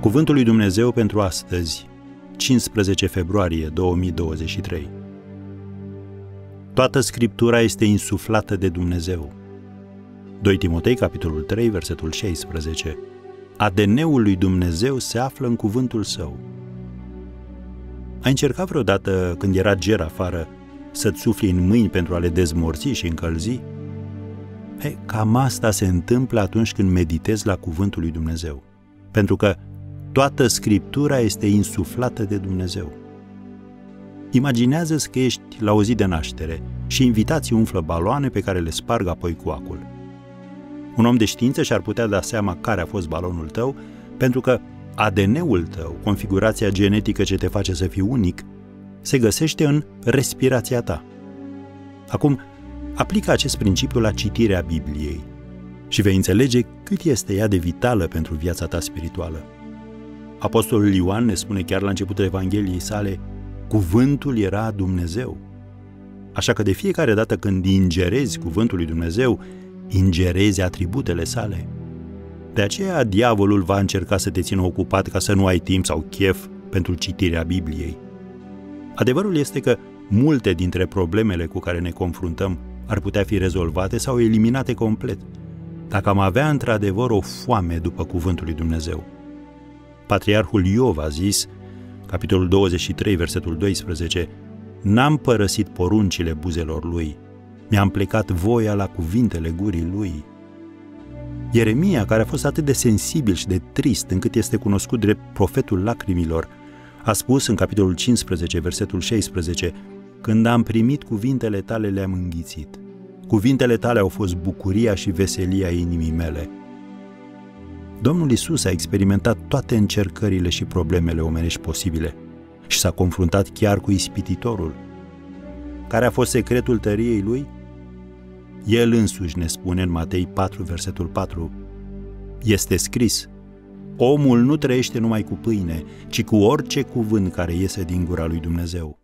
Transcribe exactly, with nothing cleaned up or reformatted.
Cuvântul lui Dumnezeu pentru astăzi, cincisprezece februarie două mii douăzeci și trei. Toată Scriptura este insuflată de Dumnezeu. doi Timotei, capitolul trei, versetul șaisprezece. A D N-ul lui Dumnezeu se află în cuvântul său. Ai încercat vreodată, când era ger afară, să-ți sufli în mâini pentru a le dezmorți și încălzi? E, cam asta se întâmplă atunci când meditezi la cuvântul lui Dumnezeu. Pentru că toată Scriptura este insuflată de Dumnezeu. Imaginează-ți că ești la o zi de naștere și invitații umflă baloane pe care le sparg apoi cu acul. Un om de știință și-ar putea da seama care a fost balonul tău, pentru că A D N-ul tău, configurația genetică ce te face să fii unic, se găsește în respirația ta. Acum, aplică acest principiu la citirea Bibliei și vei înțelege cât este ea de vitală pentru viața ta spirituală. Apostolul Ioan ne spune chiar la începutul Evangheliei sale: cuvântul era Dumnezeu. Așa că de fiecare dată când ingerezi cuvântul lui Dumnezeu, ingerezi atributele sale. De aceea diavolul va încerca să te țină ocupat ca să nu ai timp sau chef pentru citirea Bibliei. Adevărul este că multe dintre problemele cu care ne confruntăm ar putea fi rezolvate sau eliminate complet, dacă am avea într-adevăr o foame după cuvântul lui Dumnezeu. Patriarhul Iov a zis, capitolul douăzeci și trei, versetul doisprezece, n-am părăsit poruncile buzelor lui, mi-am plecat voia la cuvintele gurii lui. Ieremia, care a fost atât de sensibil și de trist încât este cunoscut drept profetul lacrimilor, a spus în capitolul cincisprezece, versetul șaisprezece, când am primit cuvintele tale le-am înghițit. Cuvintele tale au fost bucuria și veselia inimii mele. Domnul Iisus a experimentat toate încercările și problemele omenești posibile și s-a confruntat chiar cu ispititorul. Care a fost secretul tăriei lui? El însuși ne spune în Matei patru, versetul patru, este scris: omul nu trăiește numai cu pâine, ci cu orice cuvânt care iese din gura lui Dumnezeu.